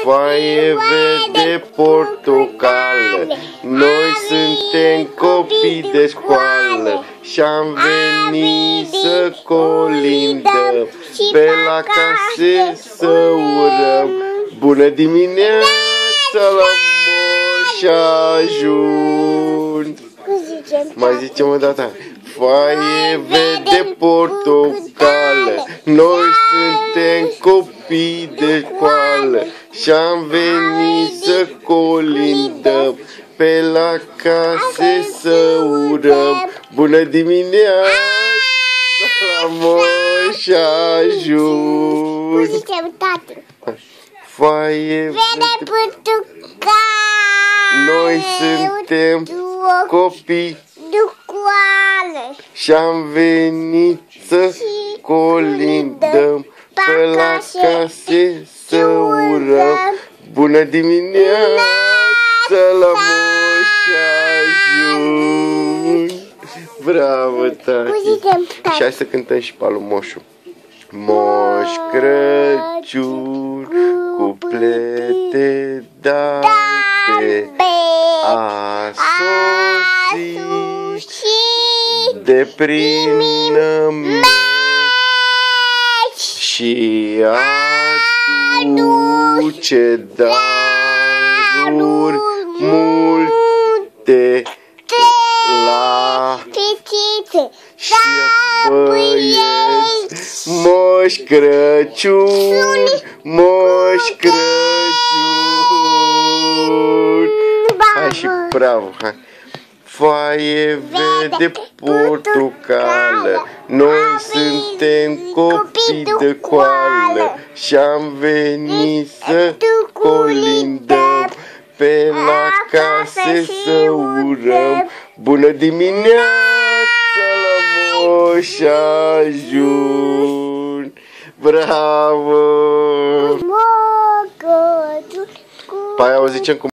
foaie verde portocală. Noi suntem copii de școală și-am venit să colindăm, pe la case să urăm. Bună dimineața la Moș Ajun! Mai zicem o dată. Foaie verde portocală, noi suntem copii de școală și-am venit să colindăm, pe la case să urăm. Bună dimineața la Moș Ajun! Foaie verde portocală, noi suntem copii și-am venit să colindăm, pe la case să urăm. Bună dimineața la Moș Ajun! Bravo, tati! Și hai să cântăm și pe alu Moșu. Moș Crăciun, cu plete dalbe, a sosit de prin meci și aduce daruri multe la și băieți. Moș Crăciun, Moș Crăciun. Hai și bravo, hai. Foaie verde portocală, noi suntem copii de școală și-am venit să colindăm, pe la case să urăm. Bună dimineața la Moș Ajun! Bravo! Păi o zicem cum